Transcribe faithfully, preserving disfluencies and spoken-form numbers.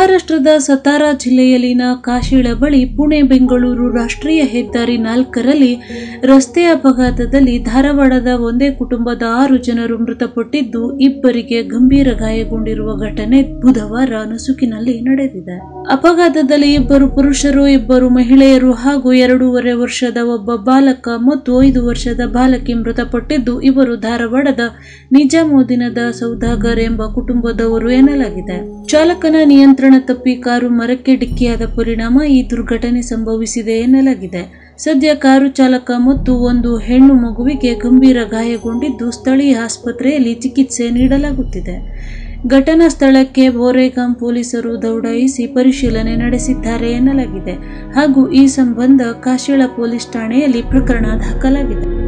ಮಹಾರಾಷ್ಟ್ರದ ಸತಾರಾ ಜಿಲ್ಲೆಯಲ್ಲಿನ ಕಾಶಿಳ ಬಳಿ ಪುಣೆ ಬೆಂಗಳೂರು ರಾಷ್ಟ್ರೀಯ ಹೆದ್ದಾರಿ ನಾಲ್ಕರಲ್ಲಿ ರಸ್ತೆ ಅಪಘಾತದಲ್ಲಿ ಧಾರವಾಡದ ಒಂದೇ ಕುಟುಂಬದ ಆರು ಜನರು ಮೃತಪಟ್ಟಿದ್ದು, ಇಬ್ಬರಿಗೆ ಗಂಭೀರ ಗಾಯಗೊಂಡಿರುವ ಘಟನೆ ಬುಧವಾರ ನಸುಕಿನಲ್ಲಿ ನಡೆದಿದೆ. ಅಪಘಾತದಲ್ಲಿ ಇಬ್ಬರು ಪುರುಷರು, ಇಬ್ಬರು ಮಹಿಳೆಯರು ಹಾಗೂ ಎರಡೂವರೆ ವರ್ಷದ ಒಬ್ಬ ಬಾಲಕ ಮತ್ತು ಐದು ವರ್ಷದ ಬಾಲಕಿ ಮೃತಪಟ್ಟಿದ್ದು, ಇವರು ಧಾರವಾಡದ ನಿಜಾಮುದ್ದೀನದ ಸೌದಾಗರ್ ಎಂಬ ಕುಟುಂಬದವರು ಎನ್ನಲಾಗಿದೆ. ಚಾಲಕನ ನಿಯಂತ್ರಣ ತಪ್ಪಿ ಕಾರು ಮರಕ್ಕೆ ಡಿಕ್ಕಿಯಾದ ಪರಿಣಾಮ ಈ ದುರ್ಘಟನೆ ಸಂಭವಿಸಿದೆ ಎನ್ನಲಾಗಿದೆ. ಸದ್ಯ ಕಾರು ಚಾಲಕ ಮತ್ತು ಒಂದು ಹೆಣ್ಣು ಮಗುವಿಗೆ ಗಂಭೀರ ಗಾಯಗೊಂಡಿದ್ದು, ಸ್ಥಳೀಯ ಆಸ್ಪತ್ರೆಯಲ್ಲಿ ಚಿಕಿತ್ಸೆ ನೀಡಲಾಗುತ್ತಿದೆ. ಘಟನಾ ಸ್ಥಳಕ್ಕೆ ಬೋರೆಗಾಂ ಪೊಲೀಸರು ದೌಡಾಯಿಸಿ ಪರಿಶೀಲನೆ ನಡೆಸಿದ್ದಾರೆ ಎನ್ನಲಾಗಿದೆ ಹಾಗೂ ಈ ಸಂಬಂಧ ಕಾಶಿಳ ಪೊಲೀಸ್ ಠಾಣೆಯಲ್ಲಿ ಪ್ರಕರಣ ದಾಖಲಾಗಿದೆ.